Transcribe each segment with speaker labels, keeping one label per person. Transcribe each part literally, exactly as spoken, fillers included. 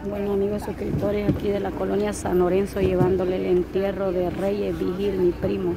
Speaker 1: Bueno, amigos suscriptores, aquí de la colonia San Lorenzo, llevándole el entierro de Reyes Vigil, mi primo.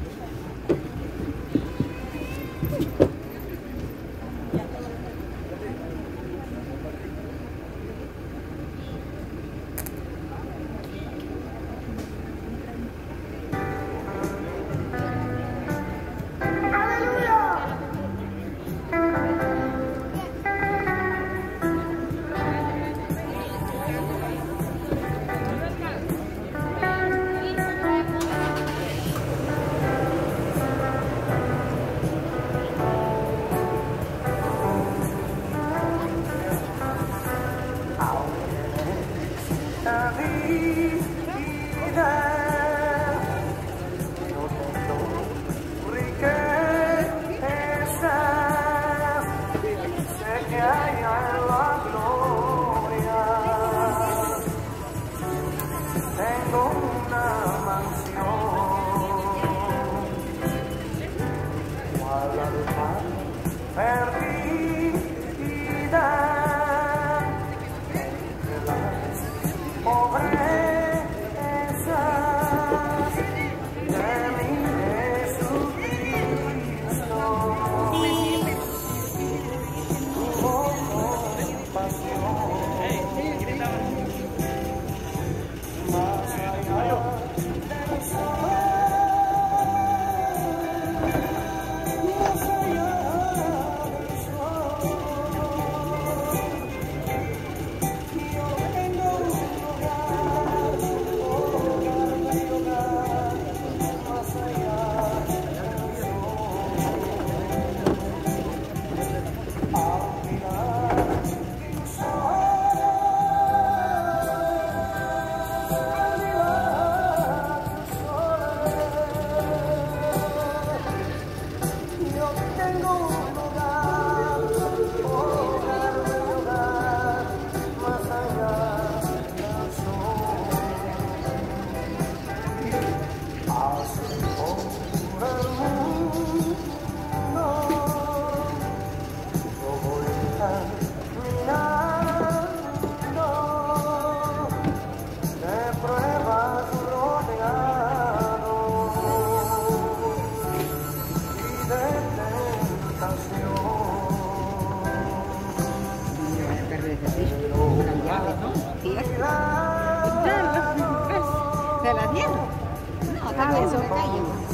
Speaker 2: ¿Se la dieron? No, tal vez se cayó.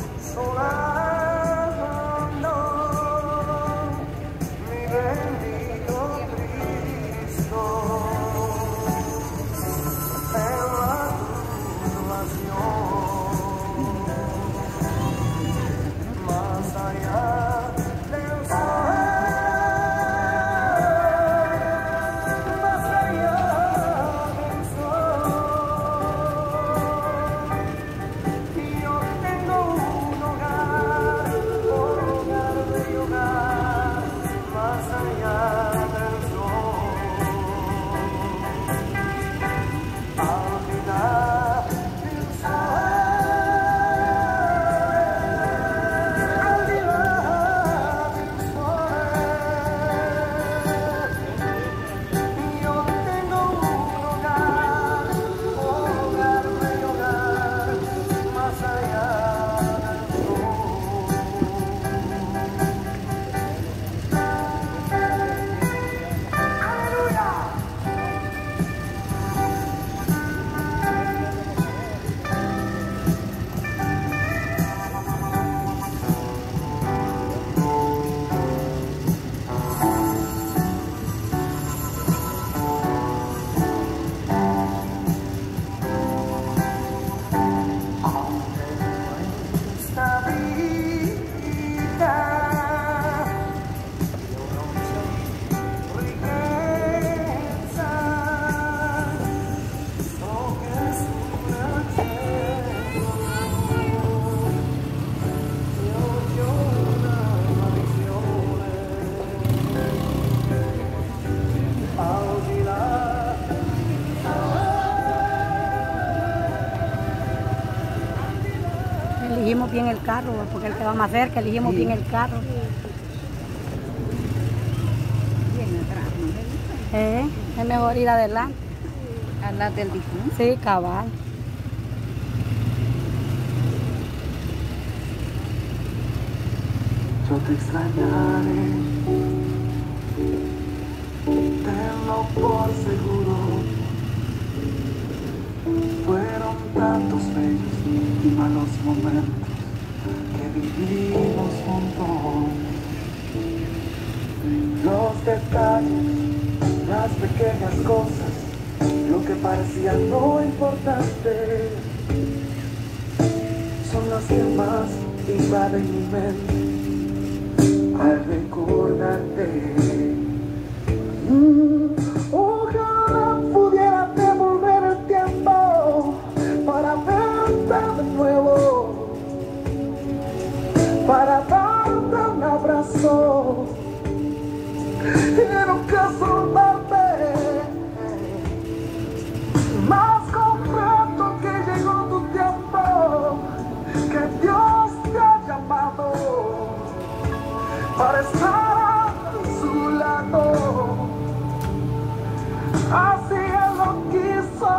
Speaker 1: Elegimos bien el carro, porque el que va más cerca, elegimos sí. bien el carro.
Speaker 2: Bien atrás, ¿no?
Speaker 1: Eh, es mejor ir adelante.
Speaker 2: A las del difunto.
Speaker 1: Sí, cabal.
Speaker 3: Yo te extrañaré, tenlo por seguro. Fueron tantos bellos y malos momentos que vivimos juntos. Los detalles, las pequeñas cosas, lo que parecía no importante, son las que más invaden mi mente al recordarte. Mm, ojalá pudiera devolver el tiempo para verte de nuevo, para darte un abrazo y nunca soltarte. Más completo que llegó tu tiempo, que Dios te ha llamado para estar a su lado. Así Él lo quiso,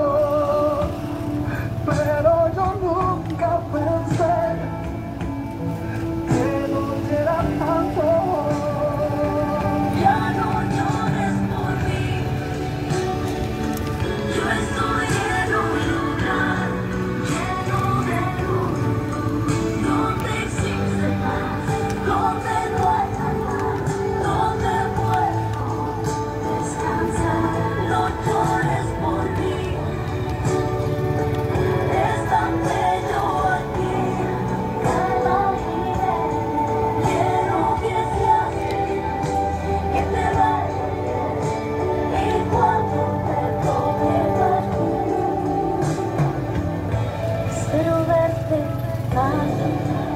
Speaker 3: pero yo nunca pensé que doliera tanto.
Speaker 4: Ya no llores por mí, yo estoy en un lugar lleno de luz, donde existe paz, donde no hay mal, donde puedo descansar. No llores por mí, es tan bello aquí, que imaginé. Quiero que seas feliz, que te vaya bien, y cuando te toque partir, espero verte caminar.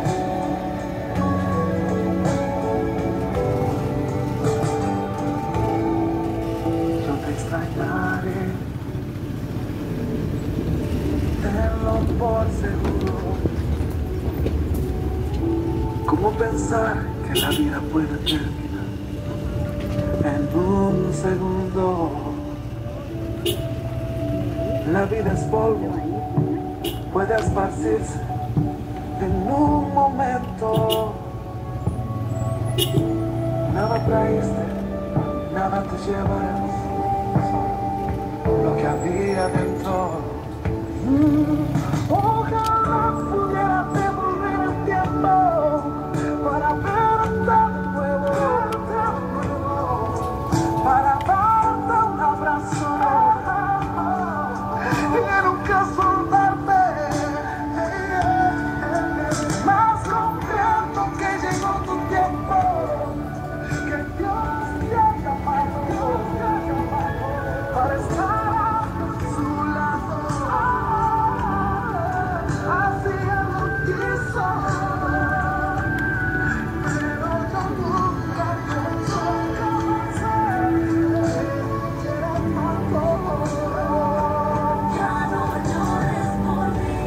Speaker 3: Yo te extrañaré, tenlo por seguro. ¿Cómo pensar que la vida puede terminar en un segundo? La vida es polvo, puede esparcirse en un momento. Nada traíste, nada te llevarás, lo que había dentro. Mm, ojalá pudiera devolver el tiempo para verte de nuevo, para darte un abrazo y nunca soltarte. Más concreto que llegó tu tiempo, que Dios te ha llamado para estar a su lado. Así Él lo quiso, pero yo nunca pensé que era tanto.
Speaker 4: Ya no llores por mí,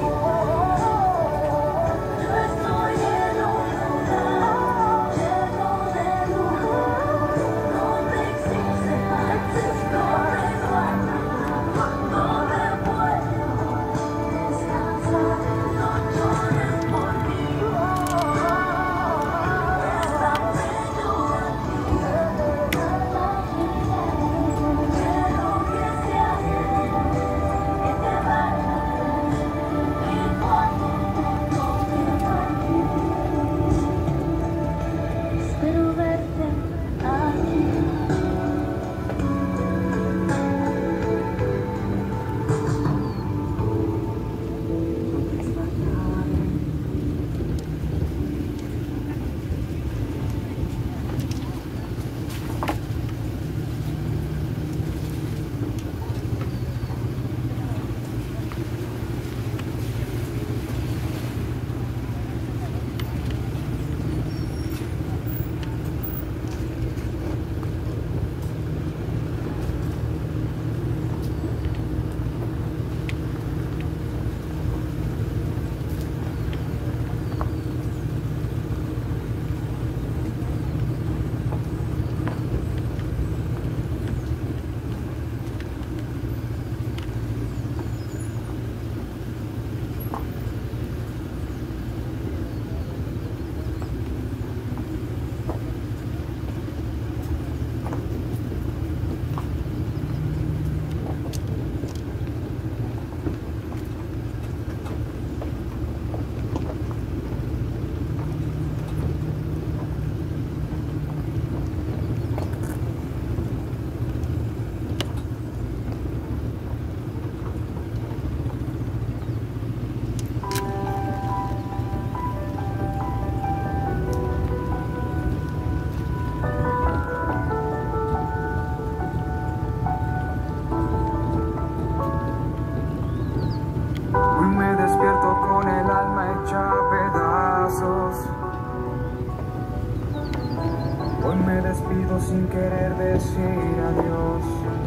Speaker 4: yo estoy en un lugar lleno de luz, donde existe paz, donde no hay mal.
Speaker 3: querer decir adiós.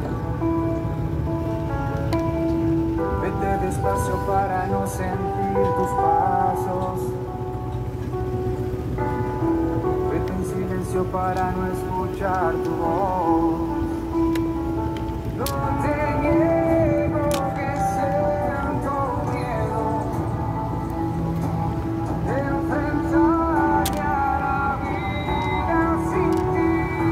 Speaker 3: Vete despacio para no sentir tus pasos. Vete en silencio para no escuchar tu voz. No te niego que siento miedo de enfrentarme a la vida sin ti.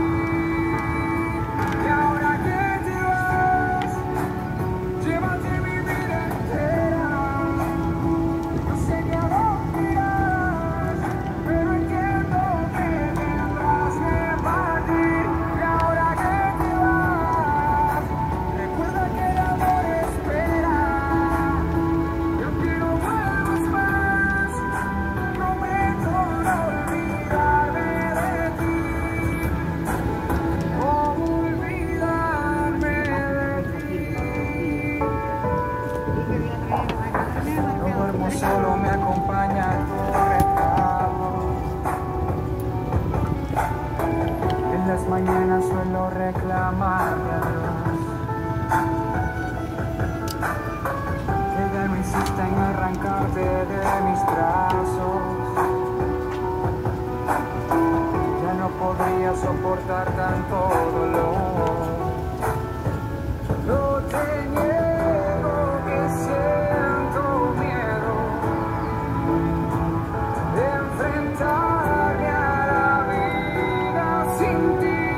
Speaker 3: Y ahora que te vas, llévate mi vida entera. No sé ni a dónde irás, pero entiendo que tendrás que partir. Y ahora que te vas, recuerda que el amor espera. Yo quiero vuelvas más, prometo no olvidarme de ti. Oh, olvidarme de ti. No duermo solo, me acompaña tu retrato. En las mañanas suelo reclamarle a Dios que ya no insista en arrancarte de mis brazos. Ya no podría soportar tanto dolor. No te niego que siento miedo de enfrentarme a la vida sin ti.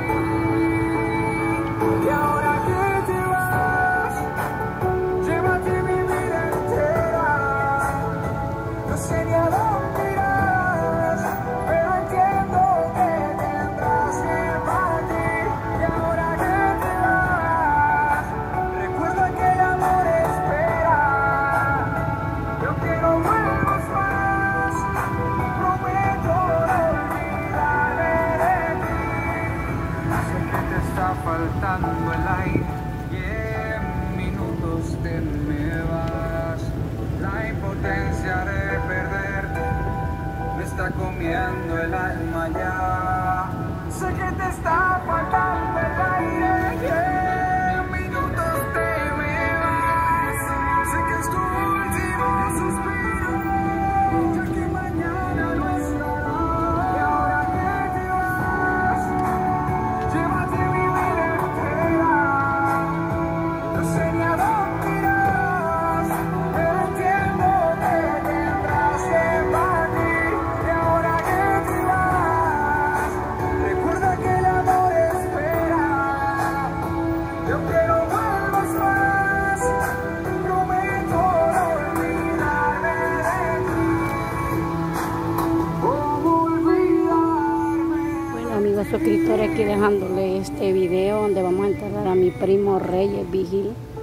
Speaker 3: Y ahora que te vas, llévate mi vida entera. No sé ni a dónde irás, pero entiendo que tendrás que partir. Y ahora que te vas, recuerda que el amor espera. Yo quiero vuelvas más, prometo no olvidarme de ti. Sé que te está faltando el aire y en minutos te me vas. La impotencia de perderte me está comiendo el alma ya. Sé que te está faltando el aire y en minutos te me vas. Sé que es tu último suspiro, ya que mañana no estará. Y ahora que te vas, llévate mi vida entera. No sé ni a dónde irás, pero entiendo que tendrás que partir. Y ahora que te vas, recuerda que el amor espera. Yo quiero vuelvas más, prometo no olvidarme de ti. ¿Cómo olvidarme?
Speaker 1: Bueno, amigos suscriptores, aquí dejándole este video donde vamos a enterrar a mi primo Reyes Vigil.